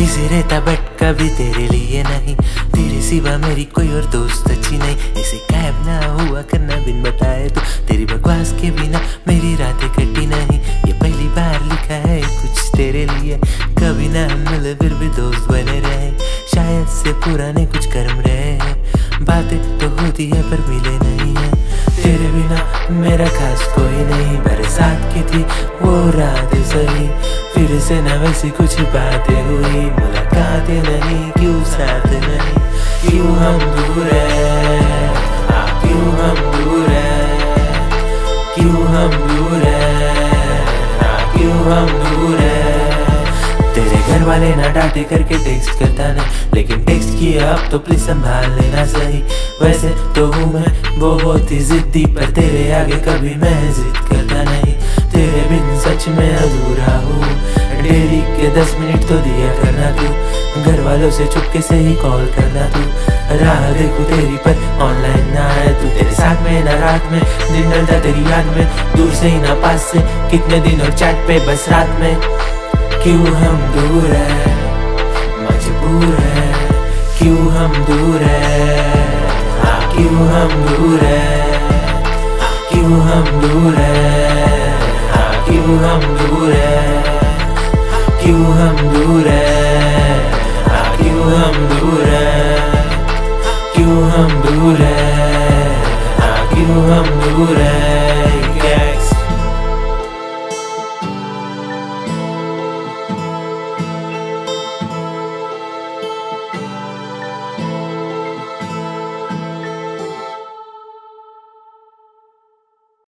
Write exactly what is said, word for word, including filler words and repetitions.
Busy रहता but कभी तेरे लिए नहीं, तेरे सिवा मेरी कोई और दोस्त अच्छी नहीं। ऐसे गायब ना हुआ करना बिन बताए तो, तेरी बकवास के बिना मेरी रातें कटी नहीं। ये पहली बार लिखा है कुछ तेरे लिए, कभी ना हम मिले फिर भी दोस्त बने रहे। शायद से पुराने कुछ कर्म रहे हैं, बातें तो होती है पर मिले नहीं है। तेरे बिना मेरा खास कोई नहीं, बरसात की थी वो रात सही, फिर से न वैसी कुछ बातें हुई। मुलाकातें नहीं, क्यों साथ नहीं, क्यों हम दूर है, क्यों हम दूर है, क्यों हम दूर है, क्यों हम दूर है। तेरे घर वाले ना डांटे करके टेक्स्ट करता नहीं, लेकिन टेक्स्ट किया अब तो प्लीज संभाल लेना सही। वैसे तो हूँ मैं बहुत ही जिद्दी, पर तेरे आगे कभी मैं जिद करता नहीं। तेरे बिन सच में अधूरा हूँ, डेली के दस मिनट तो दिया करना तू, घर वालों से चुपके से ही कॉल करना तू। राह देखूं तेरी पर ऑनलाइन ना आए तू, तेरे साथ में ना रात में, दिन ढलता तेरी याद में, दूर से ही ना पास से, कितने दिन और चैट पे बस रात में। क्यों हम दूर है, मजबूर है, क्यों हम दूर है, क्यों हम दूर है, क्यों हम दूर है, क्यों हम दूर है, क्यों हम दूर है, क्यों हम दूर है, क्यों हम दूर है, क्यों हम दूर है।